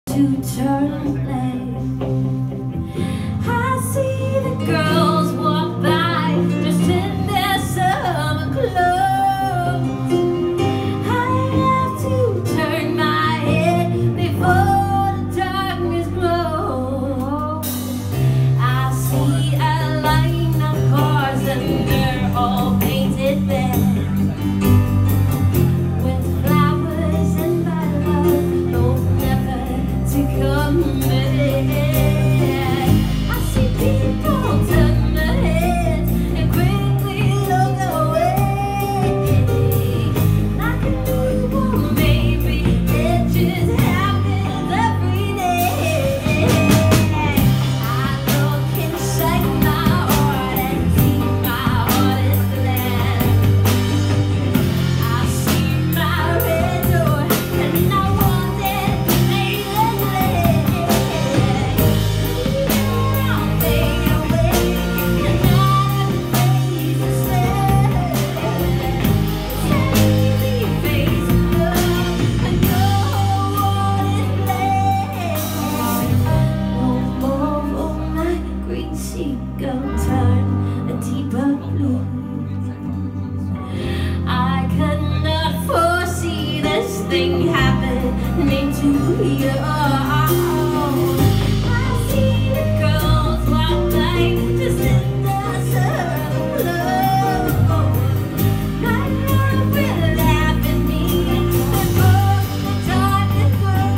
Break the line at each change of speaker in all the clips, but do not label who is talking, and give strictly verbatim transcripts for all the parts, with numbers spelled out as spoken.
to turn late. I see the girls walk by just in their summer clothes. I have to turn my head before the darkness grows. I see a line of cars and they're all painted red. Seagull turn a deeper blue. I could not foresee this thing happening to you. I see the girls walk by just in the summer glow. My love will laugh at me before the darkness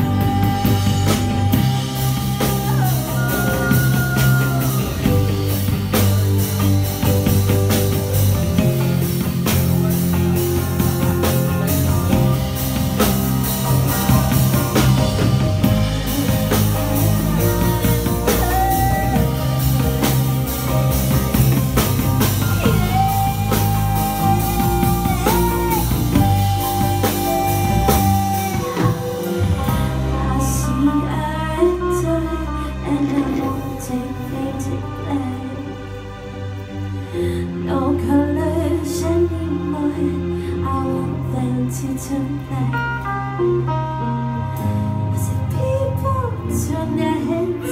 no colors anymore, I want them to turn black. As the people turn their heads